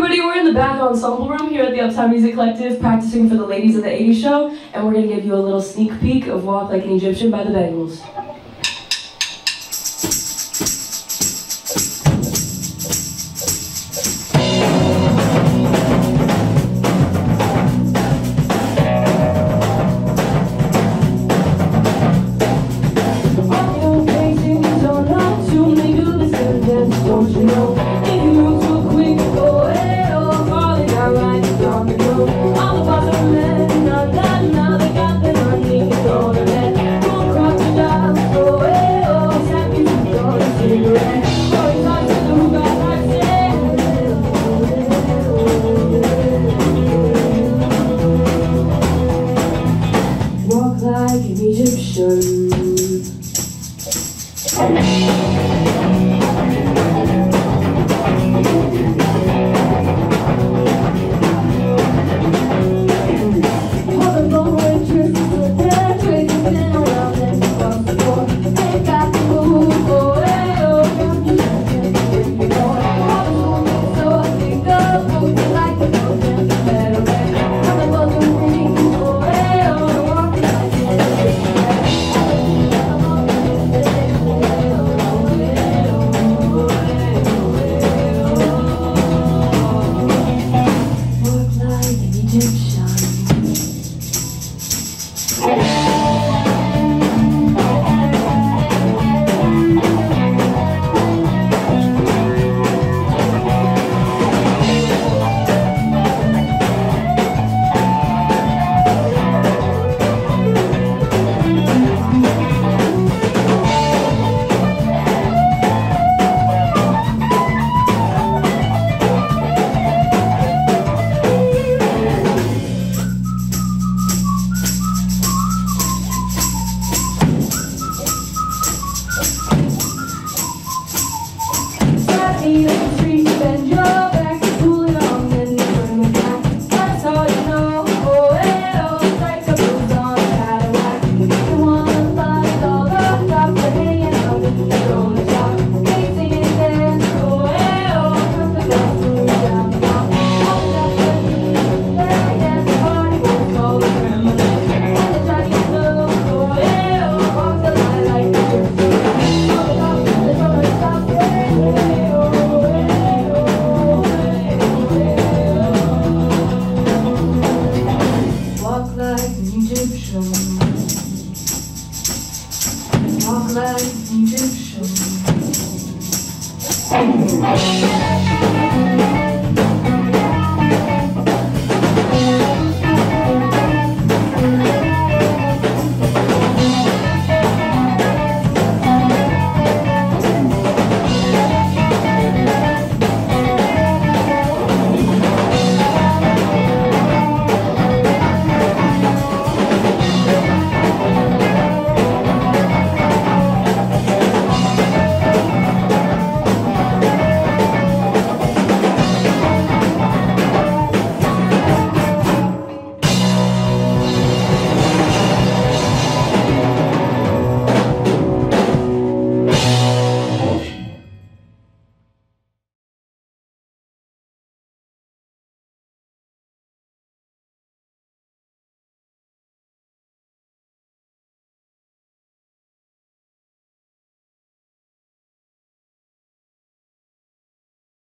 everybody, we're in the back ensemble room here at the Uptown Music Collective practicing for the Ladies of the 80s show, and we're going to give you a little sneak peek of Walk Like an Egyptian by the Bangles. Don't you know, if you move too quick, go ahead, oh, falling down right on the road. All the bars are men, now they got their money, go to bed. Don't crocodiles, go ahead, oh, he's happy to go to cigarette. Oh, he's not to the who got like say. Walk like an Egyptian. Egyptian.